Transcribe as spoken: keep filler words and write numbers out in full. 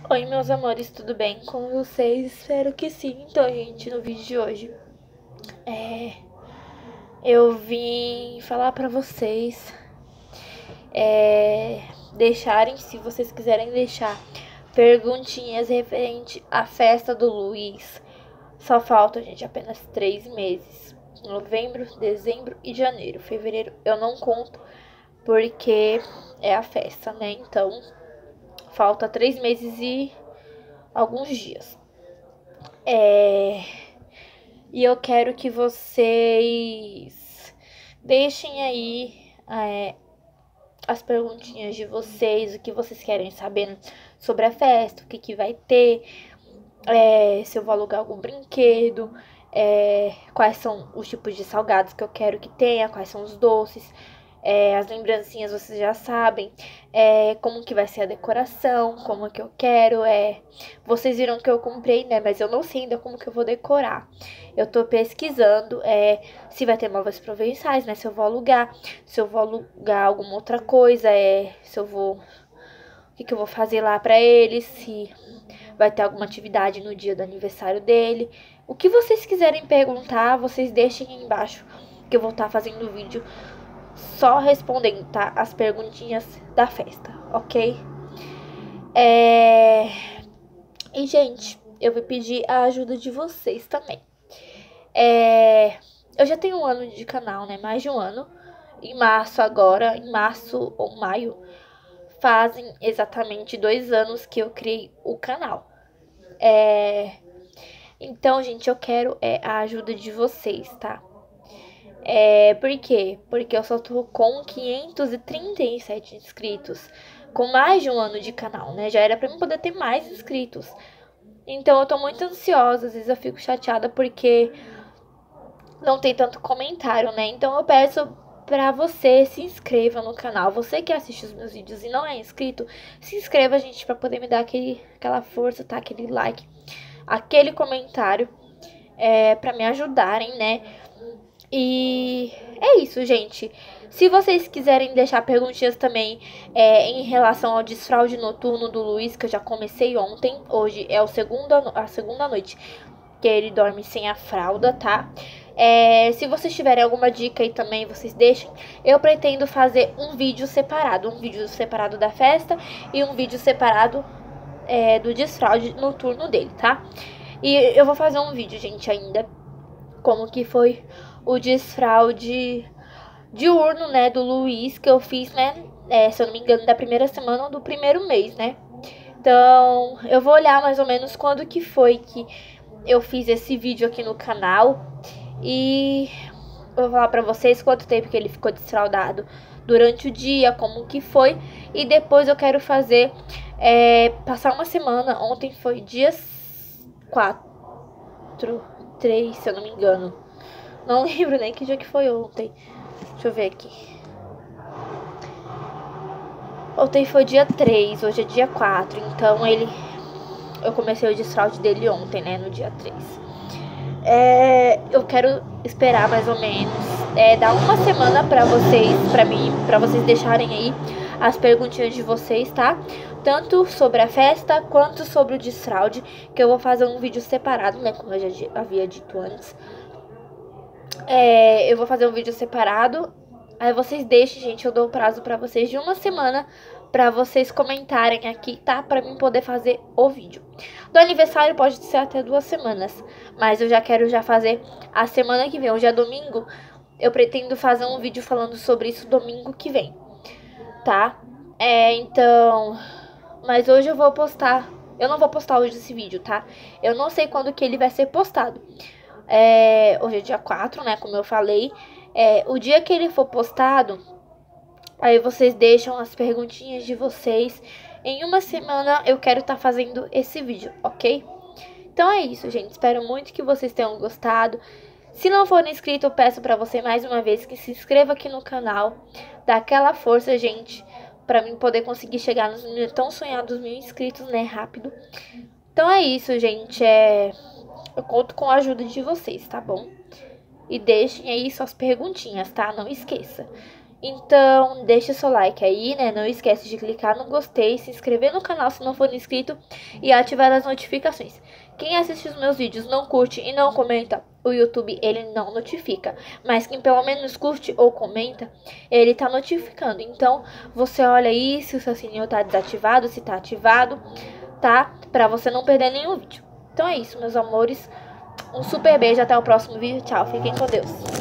Oi, meus amores, tudo bem com vocês? Espero que sim. Então, gente, no vídeo de hoje, é, eu vim falar pra vocês é, deixarem, se vocês quiserem deixar, perguntinhas referente à festa do Luiz. Só faltam, gente, apenas três meses. Novembro, dezembro e janeiro. Fevereiro eu não conto porque é a festa, né? Então, falta três meses e alguns dias. É... E eu quero que vocês deixem aí é, as perguntinhas de vocês, o que vocês querem saber sobre a festa, o que, que vai ter, é, se eu vou alugar algum brinquedo, é, quais são os tipos de salgados que eu quero que tenha, quais são os doces. É, as lembrancinhas vocês já sabem, é, como que vai ser a decoração, como que eu quero, é, vocês viram que eu comprei, né, mas eu não sei ainda como que eu vou decorar. Eu tô pesquisando, é, se vai ter móveis provençais, né, se eu vou alugar, se eu vou alugar alguma outra coisa, é, se eu vou, o que que eu vou fazer lá pra ele, se vai ter alguma atividade no dia do aniversário dele. O que vocês quiserem perguntar, vocês deixem aí embaixo, que eu vou estar fazendo o vídeo só respondendo, tá? As perguntinhas da festa, ok? É... E, gente, eu vou pedir a ajuda de vocês também. É... Eu já tenho um ano de canal, né? Mais de um ano. Em março agora, em março ou maio, fazem exatamente dois anos que eu criei o canal. É... Então, gente, eu quero é, a ajuda de vocês, tá? É, por quê? Porque eu só tô com quinhentos e trinta e sete inscritos, com mais de um ano de canal, né? Já era pra mim poder ter mais inscritos. Então eu tô muito ansiosa, às vezes eu fico chateada porque não tem tanto comentário, né? Então eu peço pra você se inscreva no canal. Você que assiste os meus vídeos e não é inscrito, se inscreva, gente, pra poder me dar aquele, aquela força, tá? Aquele like, aquele comentário, é, pra me ajudarem, né? E é isso, gente. Se vocês quiserem deixar perguntinhas também é, em relação ao desfraude noturno do Luiz, que eu já comecei ontem, hoje é o segundo, a segunda noite que ele dorme sem a fralda, tá? É, se vocês tiverem alguma dica aí também, vocês deixem. Eu pretendo fazer um vídeo separado, um vídeo separado da festa e um vídeo separado é, do desfraude noturno dele, tá? E eu vou fazer um vídeo, gente, ainda como que foi o desfraude diurno, né, do Luiz, que eu fiz, né, é, se eu não me engano, da primeira semana ou do primeiro mês, né. Então, eu vou olhar mais ou menos quando que foi que eu fiz esse vídeo aqui no canal e eu vou falar pra vocês quanto tempo que ele ficou desfraudado durante o dia, como que foi, e depois eu quero fazer, é, passar uma semana. Ontem foi dia quatro, três, se eu não me engano. Não lembro nem que dia que foi ontem. Deixa eu ver aqui. Ontem foi dia três, hoje é dia quatro. Então ele... Eu comecei o desfraude dele ontem, né? No dia três. É, eu quero esperar mais ou menos. É, dar uma semana pra vocês, pra mim, pra vocês deixarem aí as perguntinhas de vocês, tá? Tanto sobre a festa, quanto sobre o desfraude. Que eu vou fazer um vídeo separado, né? Como eu já havia dito antes. É, eu vou fazer um vídeo separado. Aí vocês deixem, gente, eu dou o prazo pra vocês de uma semana pra vocês comentarem aqui, tá? Pra mim poder fazer o vídeo. Do aniversário pode ser até duas semanas, mas eu já quero já fazer a semana que vem. Hoje é domingo, eu pretendo fazer um vídeo falando sobre isso domingo que vem, tá? É, então... Mas hoje eu vou postar... Eu não vou postar hoje esse vídeo, tá? Eu não sei quando que ele vai ser postado. É, hoje é dia quatro, né, como eu falei. É, o dia que ele for postado, aí vocês deixam as perguntinhas de vocês. Em uma semana eu quero estar tá fazendo esse vídeo, ok? Então é isso, gente. Espero muito que vocês tenham gostado. Se não for inscrito, eu peço pra você mais uma vez que se inscreva aqui no canal. Dá aquela força, gente, pra mim poder conseguir chegar nos meus tão sonhados mil inscritos, né, rápido. Então é isso, gente. É... Eu conto com a ajuda de vocês, tá bom? E deixem aí suas perguntinhas, tá? Não esqueça. Então, deixa seu like aí, né? Não esquece de clicar no gostei, se inscrever no canal se não for inscrito e ativar as notificações. Quem assiste os meus vídeos não curte e não comenta, o YouTube ele não notifica. Mas quem pelo menos curte ou comenta, ele tá notificando. Então, você olha aí se o seu sininho tá desativado, se tá ativado, tá? Pra você não perder nenhum vídeo. Então é isso, meus amores. Um super beijo, até o próximo vídeo. Tchau, fiquem com Deus.